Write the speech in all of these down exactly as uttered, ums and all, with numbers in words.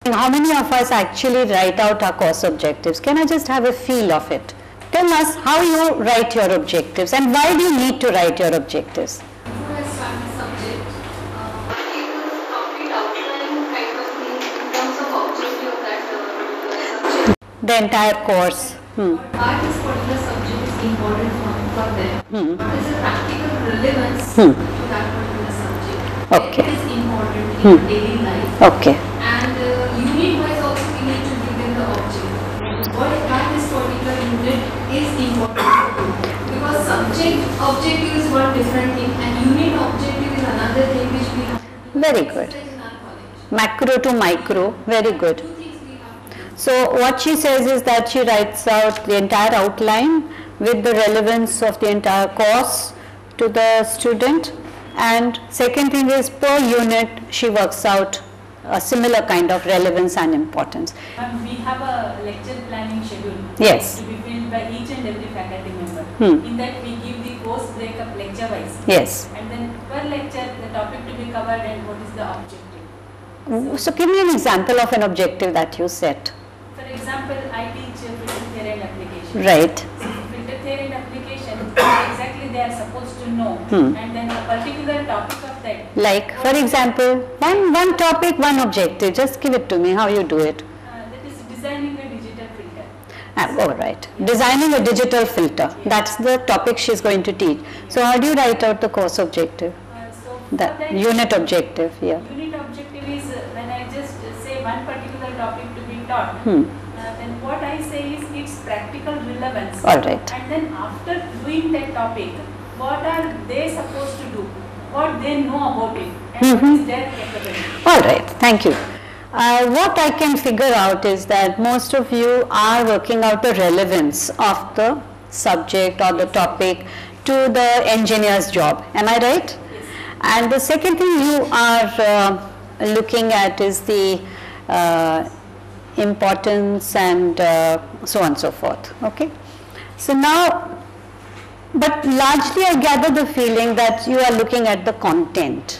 How many of us actually write out our course objectives? Can I just have a feel of it? Tell us how you write your objectives and why do you need to write your objectives? Before I start the subject, uh, it was a complete outline kind of thing in terms of objective of that uh, subject. The entire course. Hmm. Why this particular subject is important for, for them? Hmm. What is the practical relevance Hmm. to that particular subject? Okay. It is important in Hmm. daily life. Okay. And uh, unit wise also we need to give them the object. What why this particular unit is important to do? Because subject objective is one different thing and unit objective is another thing which we have to do. Very good. In our college. Macro to micro. Very good. Two things we have to do. So what she says is that she writes out the entire outline with the relevance of the entire course to the student, and second thing is per unit she works out a similar kind of relevance and importance. Um, we have a lecture planning schedule. Yes. To be filled by each and every faculty member. Hmm. In that we give the course breakup lecture wise. Yes. And then per lecture the topic to be covered and what is the objective. So give me an example of an objective that you set. For example, I teach uh, filter theory and application. Right. So filter theory and application, exactly they are supposed to know. Hmm. And then a particular topic of that. Like for example, one, one topic, one objective. Just give it to me, how you do it. Uh, that is designing a digital filter. Ah, all right. Designing a digital filter. That's the topic she's going to teach. So how do you write out the course objective? Uh, so for The that unit objective, yeah. Unit objective is uh, when I just uh, say one particular topic to be taught. Hmm. Uh, then what I say is its practical relevance. All right. And then after doing that topic, what are they supposed to do? What they know about it? And Mm-hmm. what is their capability? All right, thank you. Uh, what I can figure out is that most of you are working out the relevance of the subject or the topic to the engineer's job. Am I right? Yes. And the second thing you are uh, looking at is the uh, importance and uh, so on and so forth. Okay. So now, but largely I gather the feeling that you are looking at the content.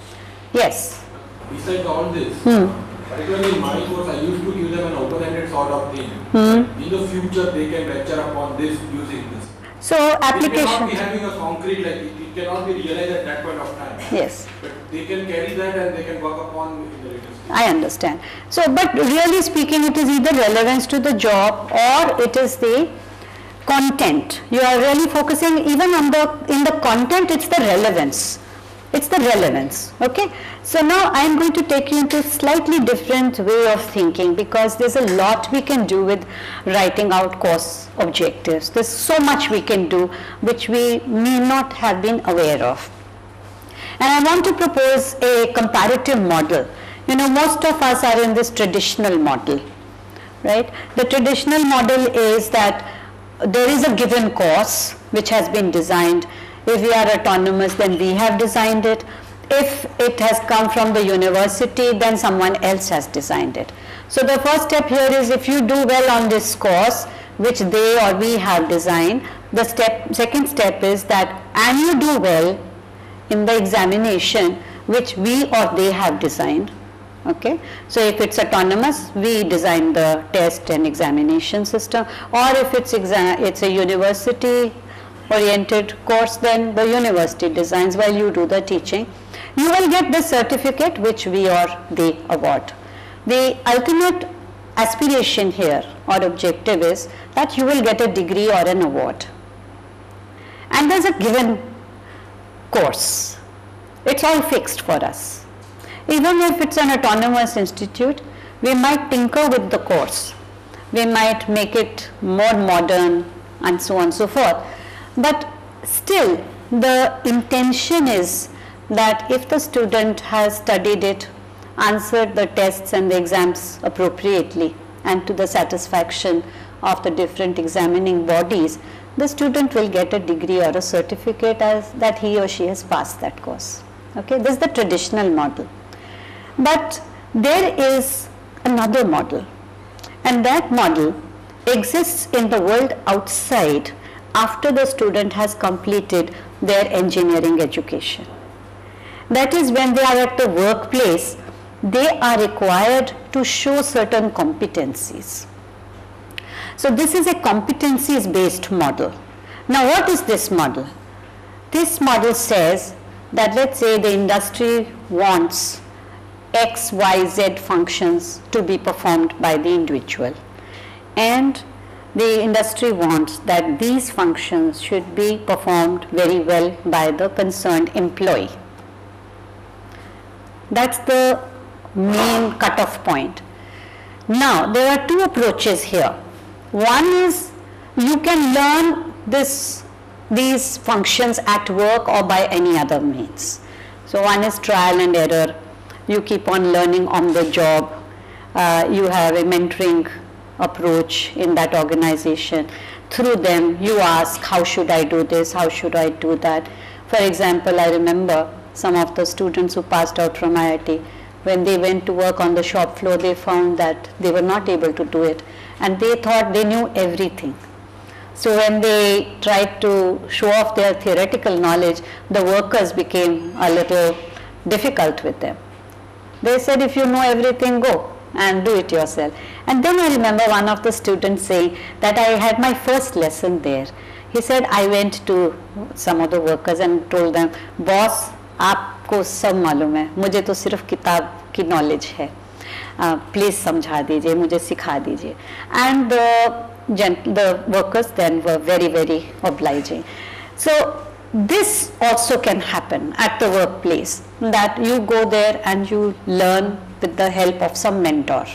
Yes. Besides all this, Hmm. particularly in my course, I used to give them an open-ended sort of thing. Hmm. In the future, they can lecture upon this using this. So It cannot application. be having a concrete, like it, it cannot be realized at that point of time. Yes. But they can carry that and they can work upon in the later stage. I understand. So, but really speaking, it is either relevance to the job or it is the content. You are really focusing even on the, in the content, it's the relevance. It's the relevance, okay? So now I am going to take you into a slightly different way of thinking because there's a lot we can do with writing out course objectives. There's so much we can do which we may not have been aware of. And I want to propose a comparative model. You know, most of us are in this traditional model, right? The traditional model is that there is a given course which has been designed. If we are autonomous, then we have designed it. If it has come from the university, then someone else has designed it. So the first step here is if you do well on this course, which they or we have designed, the step, second step is that, and you do well in the examination, which we or they have designed. Okay, so if it's autonomous, we design the test and examination system, or if it's exam, it's a university oriented course, then the university designs while you do the teaching. You will get the certificate which we or they award. The ultimate aspiration here or objective is that you will get a degree or an award. And there's a given course. It's all fixed for us. Even if it's an autonomous institute, we might tinker with the course. We might make it more modern and so on and so forth. But still, the intention is that if the student has studied it, answered the tests and the exams appropriately and to the satisfaction of the different examining bodies, the student will get a degree or a certificate as that he or she has passed that course. Okay, this is the traditional model. But there is another model, and that model exists in the world outside after the student has completed their engineering education. That is when they are at the workplace, they are required to show certain competencies. So this is a competencies based model. Now what is this model? This model says that, let's say the industry wants X, Y, Z functions to be performed by the individual, and the industry wants that these functions should be performed very well by the concerned employee. That's the main cutoff point. Now there are two approaches here. One is you can learn this these functions at work or by any other means. So one is trial and error. You keep on learning on the job. Uh, you have a mentoring approach in that organization. Through them you ask, how should I do this, how should I do that. For example, I remember some of the students who passed out from I I T, when they went to work on the shop floor, they found that they were not able to do it, and they thought they knew everything. So when they tried to show off their theoretical knowledge, the workers became a little difficult with them. They said, if you know everything, go and do it yourself. And then I remember one of the students saying that I had my first lesson there. He said, I went to some of the workers and told them, boss, आपको सब मालूम है, मुझे तो सिर्फ किताब की knowledge है, प्लीज समझा दीजिए, मुझे सिखा दीजिए. And the the workers then were very very obliging. So this also can happen at the workplace, that you go there and you learn with the help of some mentor,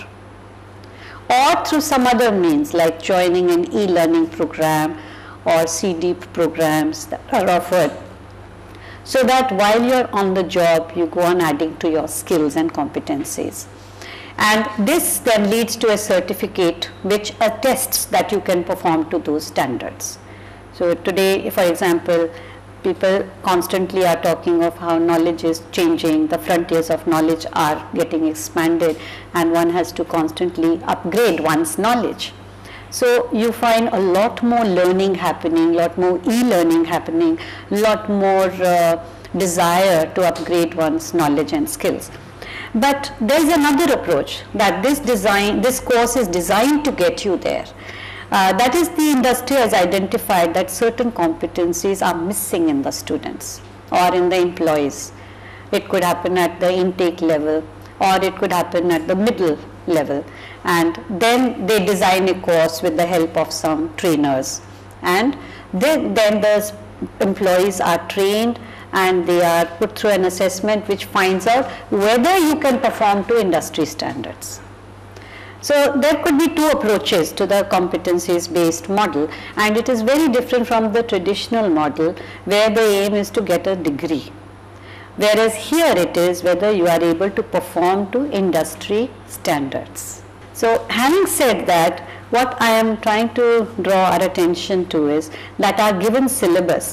or through some other means like joining an e-learning program or C D programs that are offered, so that while you are on the job you go on adding to your skills and competencies. And this then leads to a certificate which attests that you can perform to those standards. So today, for example, people constantly are talking of how knowledge is changing, the frontiers of knowledge are getting expanded, and one has to constantly upgrade one's knowledge. So you find a lot more learning happening, lot more e-learning happening, lot more uh, desire to upgrade one's knowledge and skills. But there is another approach, that this design, this course is designed to get you there. Uh, that is, the industry has identified that certain competencies are missing in the students or in the employees. It could happen at the intake level, or it could happen at the middle level, and then they design a course with the help of some trainers, and then, then the employees are trained and they are put through an assessment which finds out whether you can perform to industry standards. So there could be two approaches to the competencies based model, and it is very different from the traditional model where the aim is to get a degree, whereas here it is whether you are able to perform to industry standards. So having said that, what I am trying to draw our attention to is that our given syllabus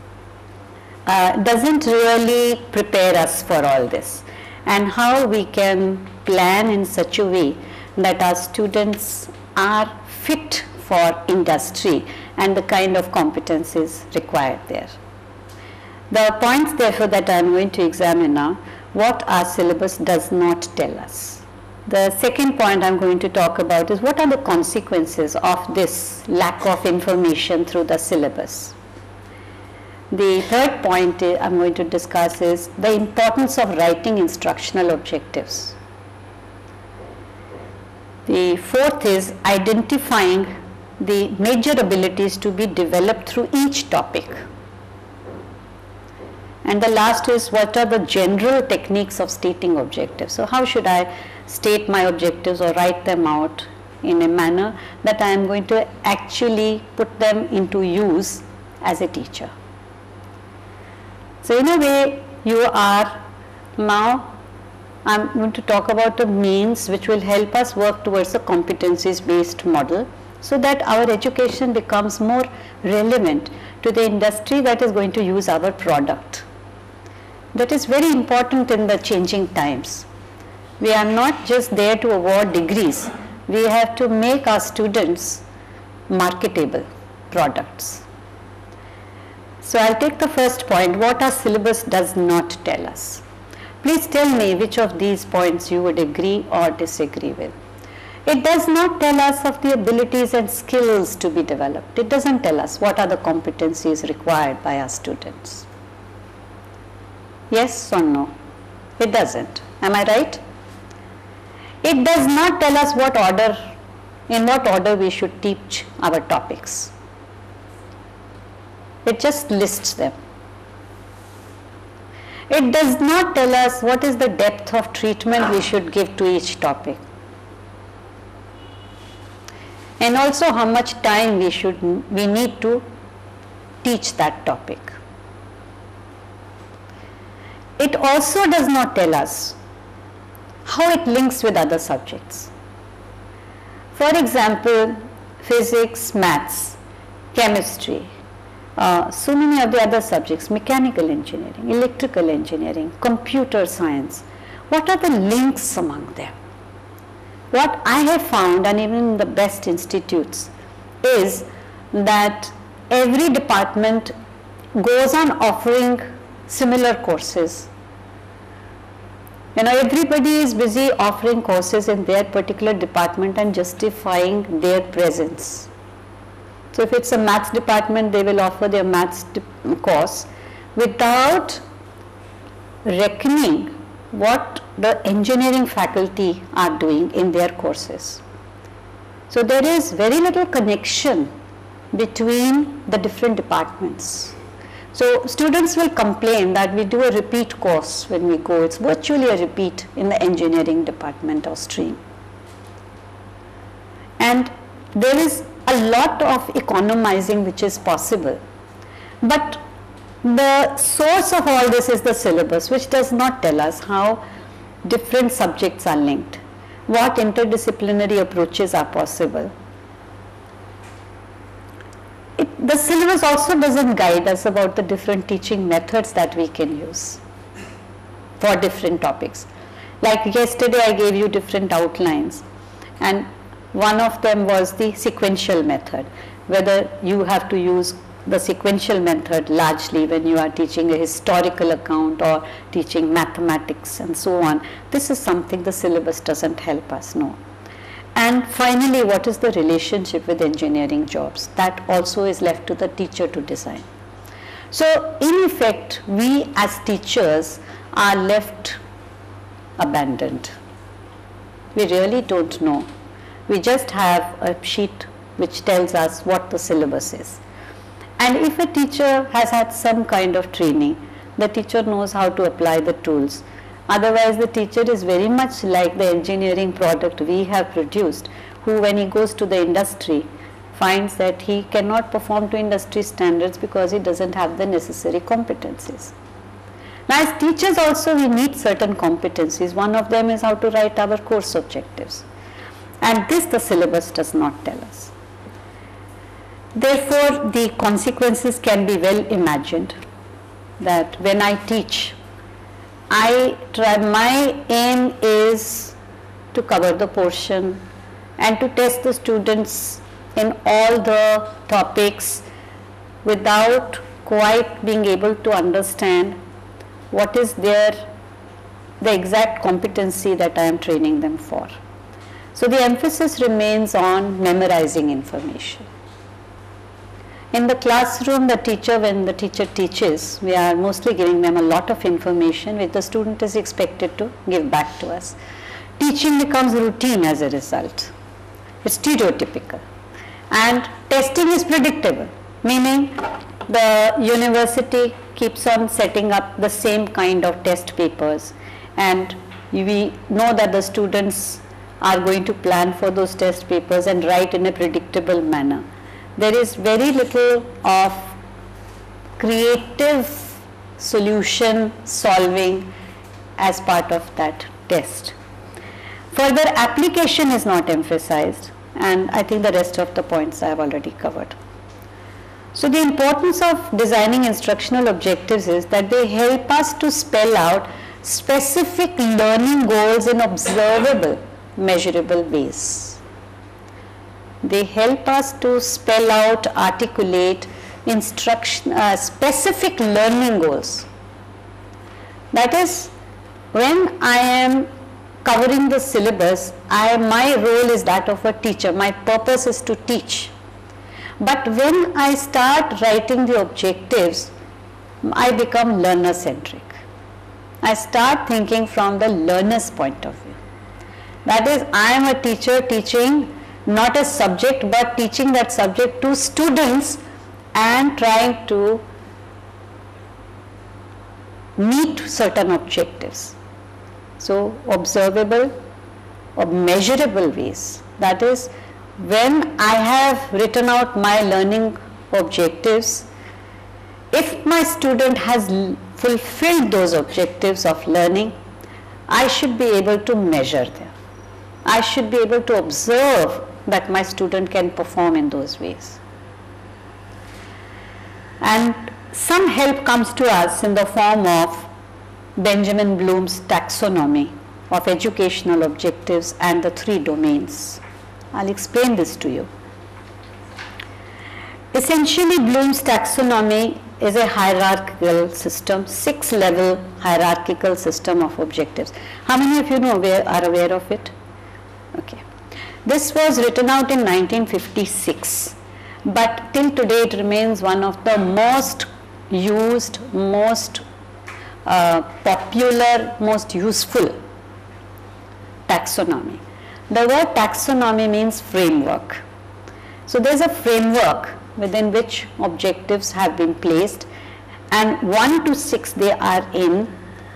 uh, doesn't really prepare us for all this, and how we can plan in such a way that our students are fit for industry and the kind of competencies required there. The points therefore that I am going to examine now, what our syllabus does not tell us. The second point I am going to talk about is what are the consequences of this lack of information through the syllabus. The third point I am going to discuss is the importance of writing instructional objectives. The fourth is identifying the major abilities to be developed through each topic. And the last is what are the general techniques of stating objectives. So how should I state my objectives or write them out in a manner that I am going to actually put them into use as a teacher. So in a way you are now, I am going to talk about the means which will help us work towards a competencies based model, so that our education becomes more relevant to the industry that is going to use our product. That is very important in the changing times. We are not just there to award degrees, we have to make our students marketable products. So I'll take the first point, what our syllabus does not tell us. Please tell me which of these points you would agree or disagree with. It does not tell us of the abilities and skills to be developed. It doesn't tell us what are the competencies required by our students. Yes or no? It doesn't. Am I right? It does not tell us what order, in what order we should teach our topics. It just lists them. It does not tell us what is the depth of treatment we should give to each topic, and also how much time we should we need to teach that topic. It also does not tell us how it links with other subjects. For example, physics, maths, chemistry, uh, so many of the other subjects, mechanical engineering, electrical engineering, computer science. What are the links among them? What I have found, and even in the best institutes, is that every department goes on offering similar courses. You know, everybody is busy offering courses in their particular department and justifying their presence. So if it's a maths department, they will offer their maths course without reckoning what the engineering faculty are doing in their courses. So there is very little connection between the different departments. So students will complain that we do a repeat course when we go. It's virtually a repeat in the engineering department or stream. And there is a lot of economizing which is possible. But the source of all this is the syllabus, which does not tell us how different subjects are linked, what interdisciplinary approaches are possible. It, the syllabus also doesn't guide us about the different teaching methods that we can use for different topics. Like yesterday I gave you different outlines, and one of them was the sequential method, whether you have to use the sequential method largely when you are teaching a historical account or teaching mathematics and so on. This is something the syllabus doesn't help us know. And finally, what is the relationship with engineering jobs? That also is left to the teacher to design. So in effect, we as teachers are left abandoned. We really don't know. We just have a sheet which tells us what the syllabus is. And if a teacher has had some kind of training, the teacher knows how to apply the tools. Otherwise, the teacher is very much like the engineering product we have produced, who when he goes to the industry finds that he cannot perform to industry standards because he doesn't have the necessary competencies. Now, as teachers also we need certain competencies. One of them is how to write our course objectives. And this the syllabus does not tell us. Therefore, the consequences can be well imagined, that when I teach, I try, my aim is to cover the portion and to test the students in all the topics without quite being able to understand what is their, the exact competency that I am training them for. So the emphasis remains on memorizing information. In the classroom, the teacher, when the teacher teaches, we are mostly giving them a lot of information which the student is expected to give back to us. Teaching becomes routine as a result. It's stereotypical. And testing is predictable, meaning the university keeps on setting up the same kind of test papers, and we know that the students are going to plan for those test papers and write in a predictable manner. There is very little of creative solution solving as part of that test. Further, application is not emphasized, and I think the rest of the points I have already covered. So the importance of designing instructional objectives is that they help us to spell out specific learning goals in observable, measurable ways. They help us to spell out, articulate instruction, uh, specific learning goals. That is, when I am covering the syllabus, I, my role is that of a teacher. My purpose is to teach. But when I start writing the objectives, I become learner-centric. I start thinking from the learner's point of view. That is, I am a teacher teaching not a subject, but teaching that subject to students and trying to meet certain objectives. So, observable or measurable ways. That is, when I have written out my learning objectives, if my student has fulfilled those objectives of learning, I should be able to measure them. I should be able to observe that my student can perform in those ways. And some help comes to us in the form of Benjamin Bloom's taxonomy of educational objectives and the three domains. I'll explain this to you. Essentially, Bloom's taxonomy is a hierarchical system, six level hierarchical system of objectives. How many of you know aware, are aware of it? Okay. This was written out in nineteen fifty-six, but till today it remains one of the most used, most uh, popular, most useful taxonomy. The word taxonomy means framework. So there is a framework within which objectives have been placed, and one to six they are in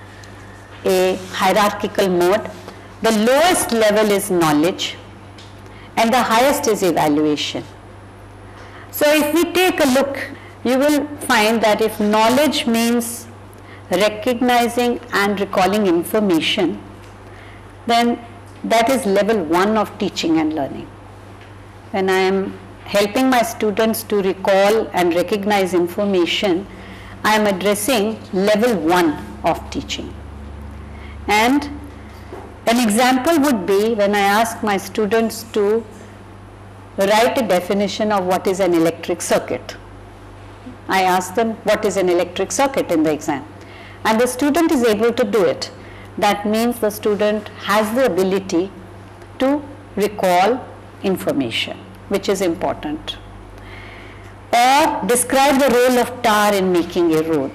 a hierarchical mode. The lowest level is knowledge and the highest is evaluation. So if we take a look, you will find that if knowledge means recognizing and recalling information, then that is level one of teaching and learning. When I am helping my students to recall and recognize information, I am addressing level one of teaching. And an example would be when I ask my students to write a definition of what is an electric circuit. I ask them what is an electric circuit in the exam, and the student is able to do it. That means the student has the ability to recall information, which is important. Or describe the role of tar in making a road.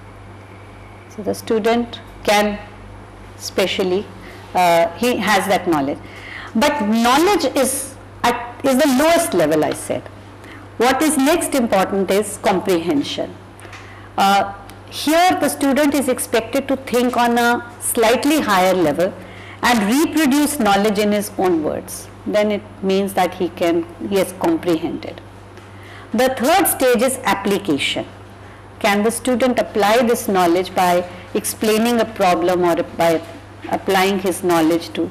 So the student can specially, uh, he has that knowledge. But knowledge is at is the lowest level, I said. What is next important is comprehension. Uh, here the student is expected to think on a slightly higher level and reproduce knowledge in his own words. Then it means that he can, he has comprehended. The third stage is application. Can the student apply this knowledge by explaining a problem or by applying his knowledge to,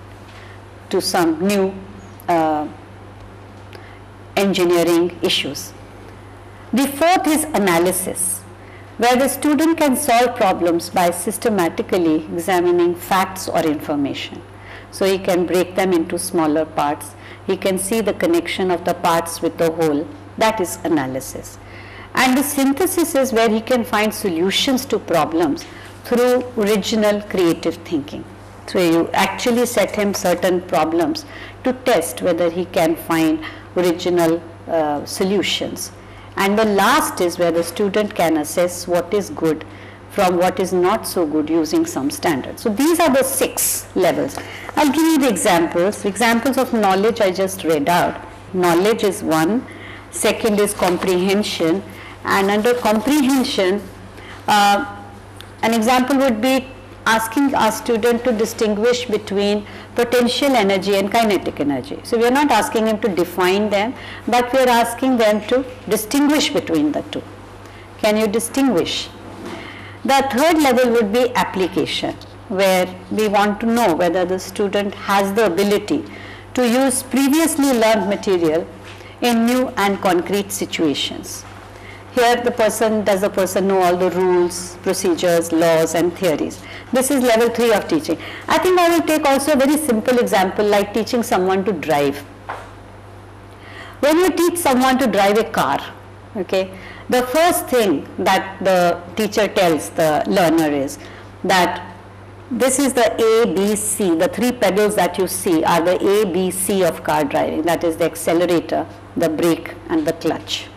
to some new uh, engineering issues? The fourth is analysis, where the student can solve problems by systematically examining facts or information. So he can break them into smaller parts. He can see the connection of the parts with the whole. That is analysis. And the synthesis is where he can find solutions to problems through original creative thinking. So you actually set him certain problems to test whether he can find original uh, solutions. And the last is where the student can assess what is good from what is not so good using some standards. So these are the six levels. I'll give you the examples. Examples of knowledge I just read out. Knowledge is one. Second is comprehension. And under comprehension, uh, an example would be asking our student to distinguish between potential energy and kinetic energy. So we are not asking him to define them, but we are asking them to distinguish between the two. Can you distinguish? The third level would be application, where we want to know whether the student has the ability to use previously learned material in new and concrete situations. Here the person, does the person know all the rules, procedures, laws and theories? This is level three of teaching. I think I will take also a very simple example like teaching someone to drive. When you teach someone to drive a car, okay, the first thing that the teacher tells the learner is that this is the A, B, C. The three pedals that you see are the A, B, C of car driving. That is the accelerator, the brake and the clutch.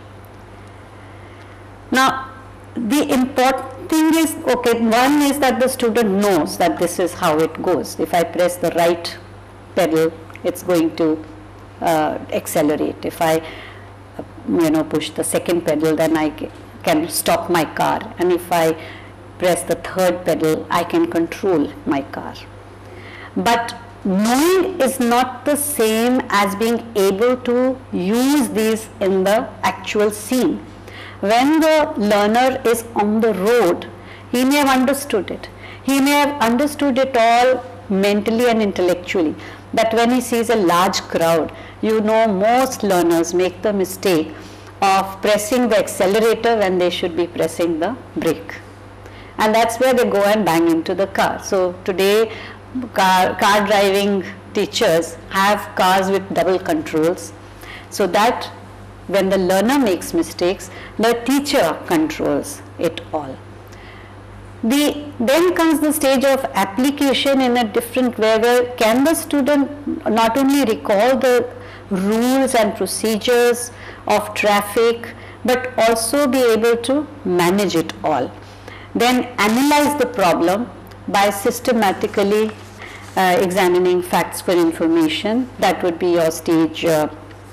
Now, the important thing is, okay, one is that the student knows that this is how it goes. If I press the right pedal, it's going to uh, accelerate. If I, uh, you know, push the second pedal, then I can stop my car. And if I press the third pedal, I can control my car. But knowing is not the same as being able to use these in the actual scene. When the learner is on the road, he may have understood it. He may have understood it all mentally and intellectually. But when he sees a large crowd, you know, most learners make the mistake of pressing the accelerator when they should be pressing the brake. And that's where they go and bang into the car. So today, car, car driving teachers have cars with double controls, so that when the learner makes mistakes, the teacher controls it all. The, then comes the stage of application in a different way, where can the student not only recall the rules and procedures of traffic, but also be able to manage it all. Then analyze the problem by systematically uh, examining facts for information. That would be your stage uh,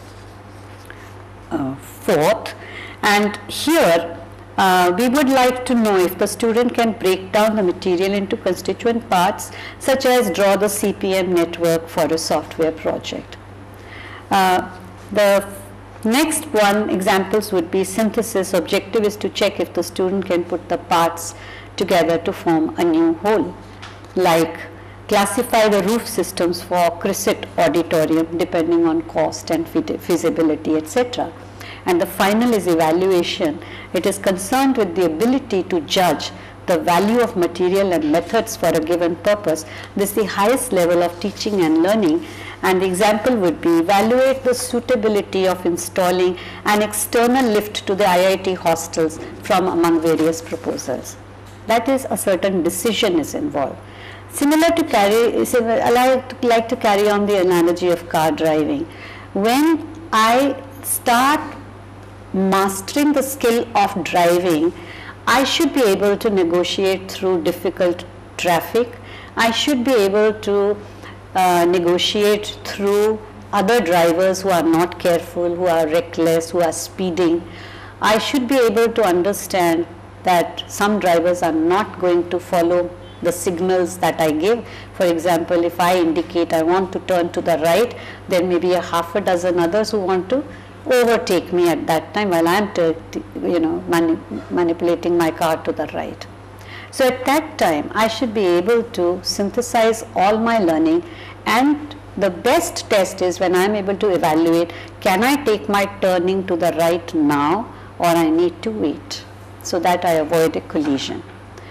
uh, fourth. And here uh, we would like to know if the student can break down the material into constituent parts, such as draw the C P M network for a software project. Uh, the next one examples would be synthesis. Objective is to check if the student can put the parts together to form a new whole, like classify the roof systems for Crescent Auditorium depending on cost and feasibility, et cetera. And the final is evaluation. It is concerned with the ability to judge the value of material and methods for a given purpose. This is the highest level of teaching and learning. And the example would be evaluate the suitability of installing an external lift to the I I T hostels from among various proposals. That is, a certain decision is involved. Similar to carry, I like, like to carry on the analogy of car driving. When I start mastering the skill of driving, I should be able to negotiate through difficult traffic. I should be able to uh, negotiate through other drivers who are not careful, who are reckless, who are speeding. I should be able to understand that some drivers are not going to follow the signals that I give. For example, if I indicate I want to turn to the right, there may be a half a dozen others who want to overtake me at that time while I am you know, mani manipulating my car to the right. So at that time, I should be able to synthesize all my learning, and the best test is when I am able to evaluate, can I take my turning to the right now, or I need to wait, so that I avoid a collision.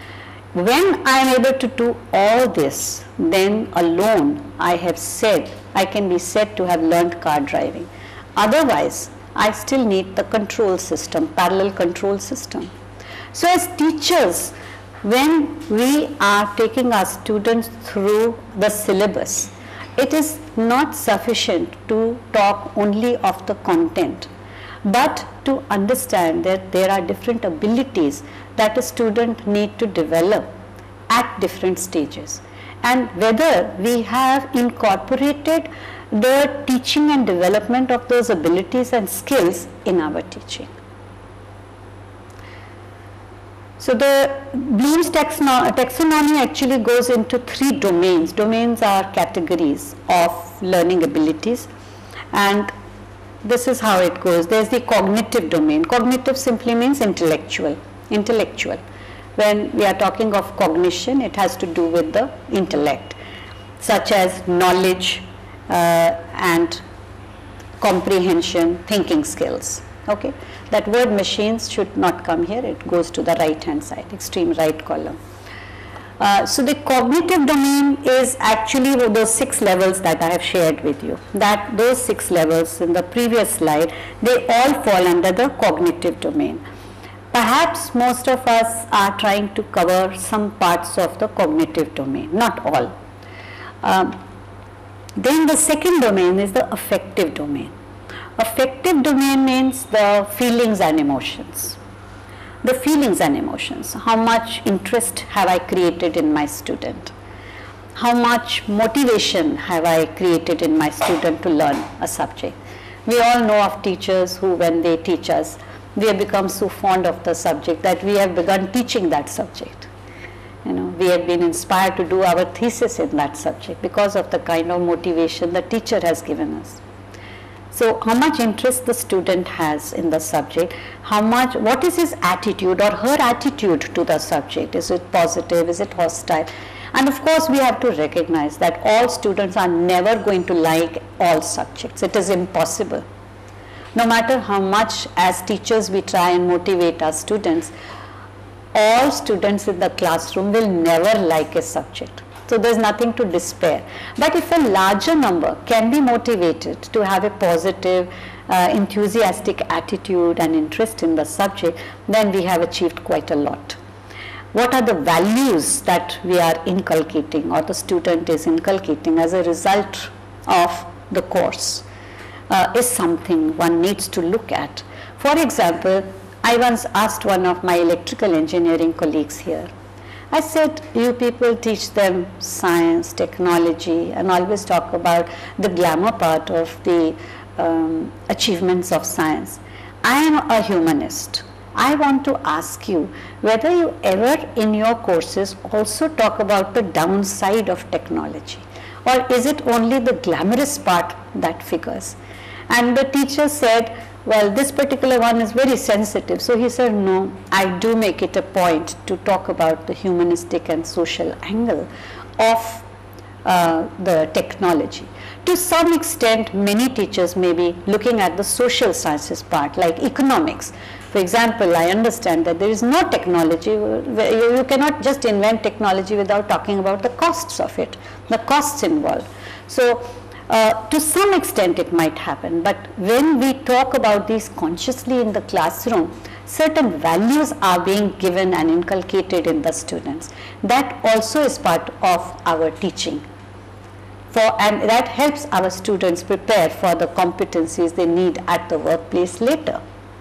When I am able to do all this, then alone I have said, I can be said to have learned car driving. Otherwise, I still need the control system, parallel control system. So as teachers, when we are taking our students through the syllabus, it is not sufficient to talk only of the content, but to understand that there are different abilities that a student need to develop at different stages, and whether we have incorporated the teaching and development of those abilities and skills in our teaching. So the Bloom's taxonomy actually goes into three domains. Domains are categories of learning abilities, and this is how it goes. There is the cognitive domain. Cognitive simply means intellectual. Intellectual. When we are talking of cognition, it has to do with the intellect, such as knowledge uh, and comprehension, thinking skills. Okay, that word machines should not come here. It goes to the right hand side, extreme right column. Uh, so the cognitive domain is actually those six levels that I have shared with you. That those six levels in the previous slide, they all fall under the cognitive domain. Perhaps most of us are trying to cover some parts of the cognitive domain, not all. Um, then the second domain is the affective domain. Affective domain means the feelings and emotions. The feelings and emotions, how much interest have I created in my student? How much motivation have I created in my student to learn a subject? We all know of teachers who, when they teach us, we have become so fond of the subject that we have begun teaching that subject. You know, we have been inspired to do our thesis in that subject because of the kind of motivation the teacher has given us. So how much interest the student has in the subject, how much, what is his attitude or her attitude to the subject? Is it positive, is it hostile? And of course we have to recognize that all students are never going to like all subjects. It is impossible. No matter how much as teachers we try and motivate our students, all students in the classroom will never like a subject. So there is nothing to despair. But if a larger number can be motivated to have a positive, uh, enthusiastic attitude and interest in the subject, then we have achieved quite a lot. What are the values that we are inculcating or the student is inculcating as a result of the course uh, is something one needs to look at. For example, I once asked one of my electrical engineering colleagues here, I said, you people teach them science, technology, and always talk about the glamour part of the um, achievements of science. I am a humanist. I want to ask you whether you ever in your courses also talk about the downside of technology, or is it only the glamorous part that figures? And the teacher said, well, this particular one is very sensitive. So he said, no, I do make it a point to talk about the humanistic and social angle of uh, the technology. To some extent, many teachers may be looking at the social sciences part, like economics. For example, I understand that there is no technology, you cannot just invent technology without talking about the costs of it, the costs involved. So, Uh, to some extent it might happen, but when we talk about these consciously in the classroom, certain values are being given and inculcated in the students. That also is part of our teaching, for, and that helps our students prepare for the competencies they need at the workplace later.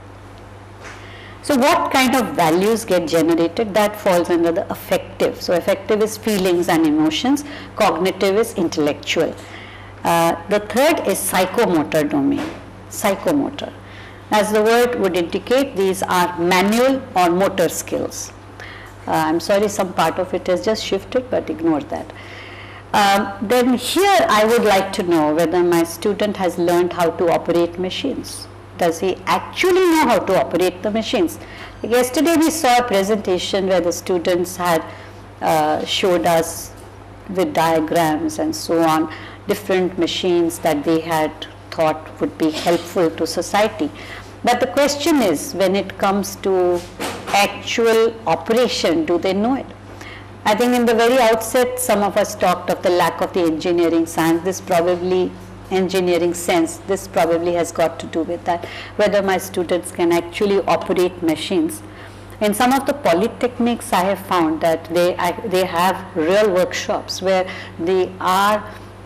So what kind of values get generated? That falls under the affective. So affective is feelings and emotions, cognitive is intellectual. Uh, the third is psychomotor domain, psychomotor. As the word would indicate, these are manual or motor skills. Uh, I'm sorry, some part of it has just shifted, but ignore that. Um, then here I would like to know whether my student has learned how to operate machines. Does he actually know how to operate the machines? Like yesterday we saw a presentation where the students had uh, showed us with diagrams and so on, different machines that they had thought would be helpful to society. But the question is, when it comes to actual operation, do they know it? I think in the very outset, some of us talked of the lack of the engineering science. This probably, engineering sense, this probably has got to do with that, whether my students can actually operate machines. In some of the polytechnics, I have found that they, I, they have real workshops where they are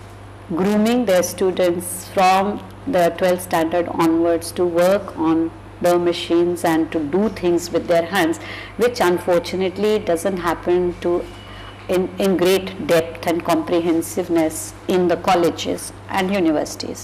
grooming their students from the twelfth standard onwards to work on the machines and to do things with their hands, which unfortunately doesn't happen to in, in great depth and comprehensiveness in the colleges and universities.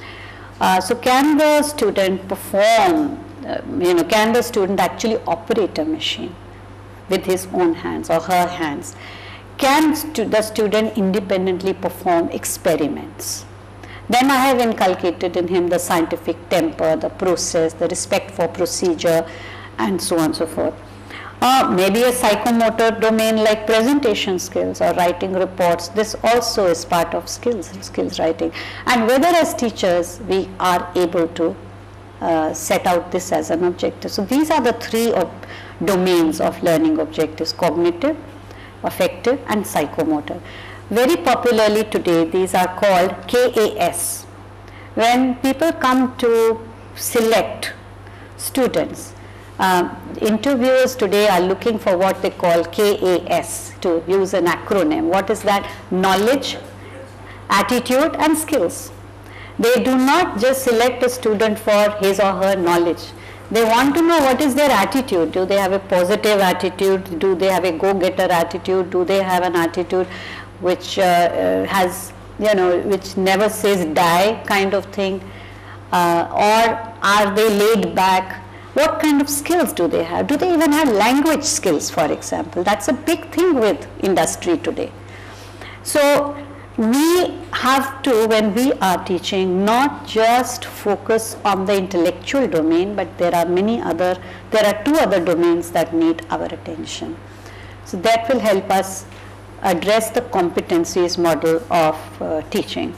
Uh, so can the student perform, uh, you know, can the student actually operate a machine with his own hands or her hands? Can stu the student independently perform experiments? Then I have inculcated in him the scientific temper, the process, the respect for procedure, and so on and so forth. Uh, maybe a psychomotor domain like presentation skills or writing reports. This also is part of skills, skills writing. And whether as teachers we are able to uh, set out this as an objective. So these are the three of domains of learning objectives: cognitive, affective, and psychomotor. Very popularly today, these are called K A S. When people come to select students, Uh, interviewers today are looking for what they call K A S, to use an acronym. What is that? Knowledge, attitude and skills. They do not just select a student for his or her knowledge. They want to know what is their attitude. Do they have a positive attitude? Do they have a go-getter attitude? Do they have an attitude which uh, uh, has, you know, which never says die kind of thing? Uh, or are they laid back? What kind of skills do they have? Do they even have language skills, for example? That's a big thing with industry today. So we have to, when we are teaching, not just focus on the intellectual domain, but there are many other, there are two other domains that need our attention. So that will help us address the competencies model of uh, teaching.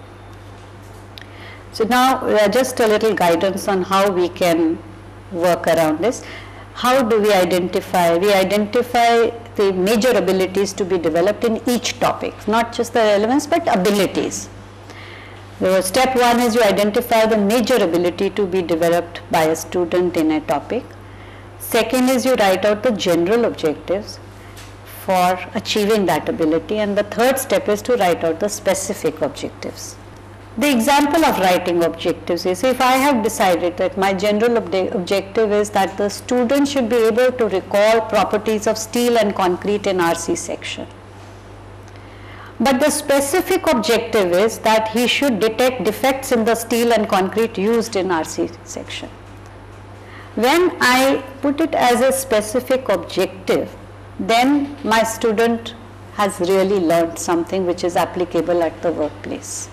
So now uh, just a little guidance on how we can work around this. How do we identify? We identify the major abilities to be developed in each topic, not just the relevance but abilities. So step one is you identify the major ability to be developed by a student in a topic. Second is you write out the general objectives for achieving that ability, and the third step is to write out the specific objectives. The example of writing objectives is, if I have decided that my general ob objective is that the student should be able to recall properties of steel and concrete in R C section, but the specific objective is that he should detect defects in the steel and concrete used in R C section. When I put it as a specific objective, then my student has really learned something which is applicable at the workplace.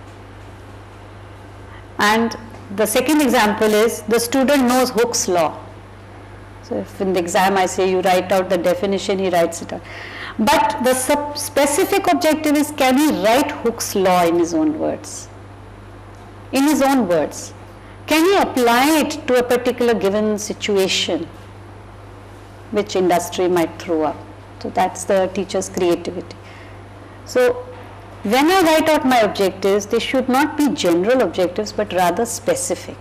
And the second example is, the student knows Hooke's law. So if in the exam I say you write out the definition, he writes it out. But the sub specific objective is, can he write Hooke's law in his own words? In his own words. Can he apply it to a particular given situation which industry might throw up? So that's the teacher's creativity. So when I write out my objectives, they should not be general objectives but rather specific,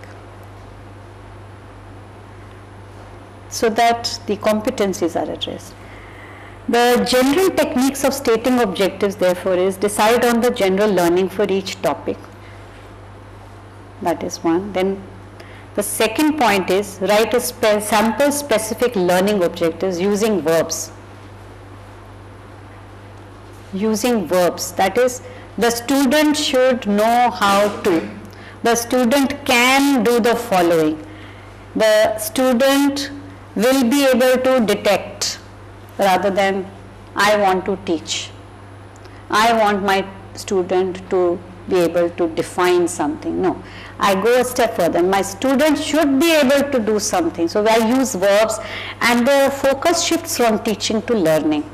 so that the competencies are addressed. The general techniques of stating objectives therefore is, decide on the general learning for each topic. That is one. Then the second point is, write a spe sample specific learning objectives using verbs. Using verbs, that is, the student should know how to. The student can do the following. The student will be able to detect, rather than I want to teach. I want my student to be able to define something. No, I go a step further. My student should be able to do something. So I use verbs, and the focus shifts from teaching to learning.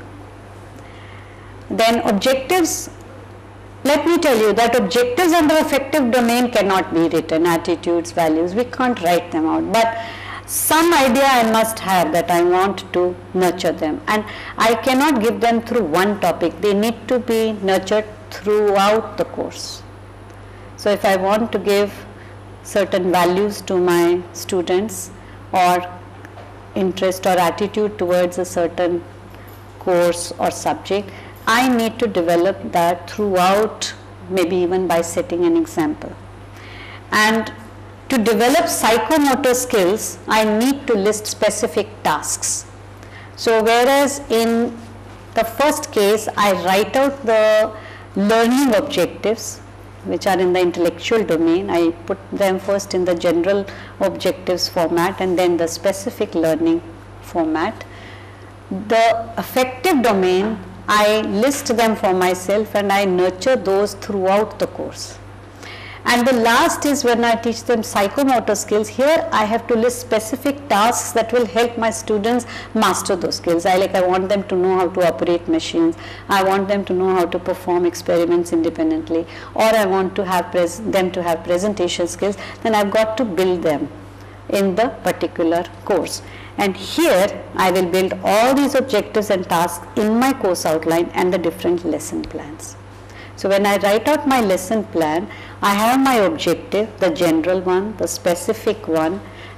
Then objectives, let me tell you that objectives under affective domain cannot be written, attitudes, values, we can't write them out, but some idea I must have that I want to nurture them, and I cannot give them through one topic, they need to be nurtured throughout the course. So if I want to give certain values to my students, or interest or attitude towards a certain course or subject, I need to develop that throughout, maybe even by setting an example. And to develop psychomotor skills, I need to list specific tasks. So whereas in the first case, I write out the learning objectives which are in the intellectual domain, I put them first in the general objectives format and then the specific learning format. The affective domain, I list them for myself and I nurture those throughout the course. And the last is when I teach them psychomotor skills. Here I have to list specific tasks that will help my students master those skills. I like I want them to know how to operate machines. I want them to know how to perform experiments independently, or I want to have pres them to have presentation skills. Then I've got to build them in the particular course. And here I will build all these objectives and tasks in my course outline and the different lesson plans. So when I write out my lesson plan, I have my objective, the general one, the specific one,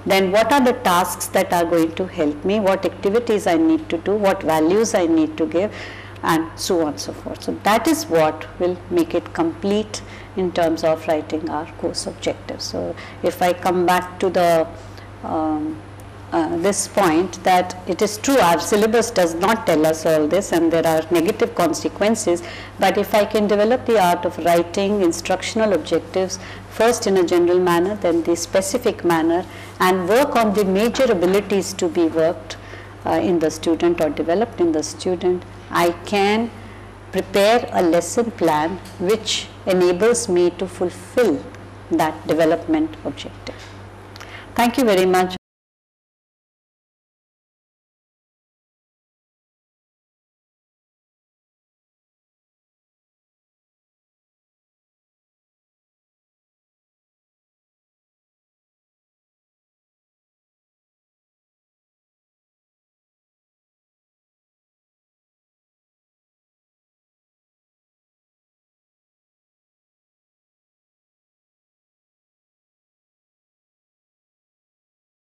then what are the tasks that are going to help me, what activities I need to do, what values I need to give, and so on and so forth. So that is what will make it complete in terms of writing our course objectives. So if I come back to the um, uh, this point, that it is true our syllabus does not tell us all this and there are negative consequences, but if I can develop the art of writing instructional objectives first in a general manner, then the specific manner, and work on the major abilities to be worked uh, in the student or developed in the student, I can prepare a lesson plan which enables me to fulfill that development objective. Thank you very much.